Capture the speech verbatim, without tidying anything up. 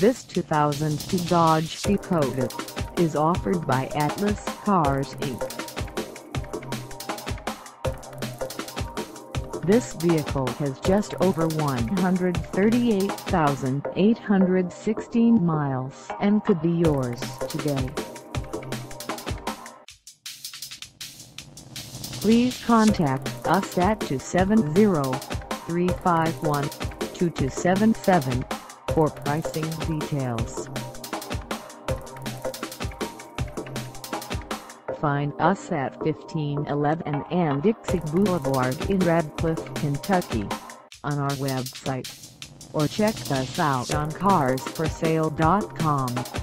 This two thousand two Dodge Dakota is offered by Atlas Cars Incorporated. This vehicle has just over one hundred thirty-eight thousand eight hundred sixteen miles and could be yours today. Please contact us at two seven zero, three five one, two two seven seven for pricing details. Find us at fifteen eleven and Dixie Boulevard in Radcliff, Kentucky, on our website, or check us out on cars for sale dot com.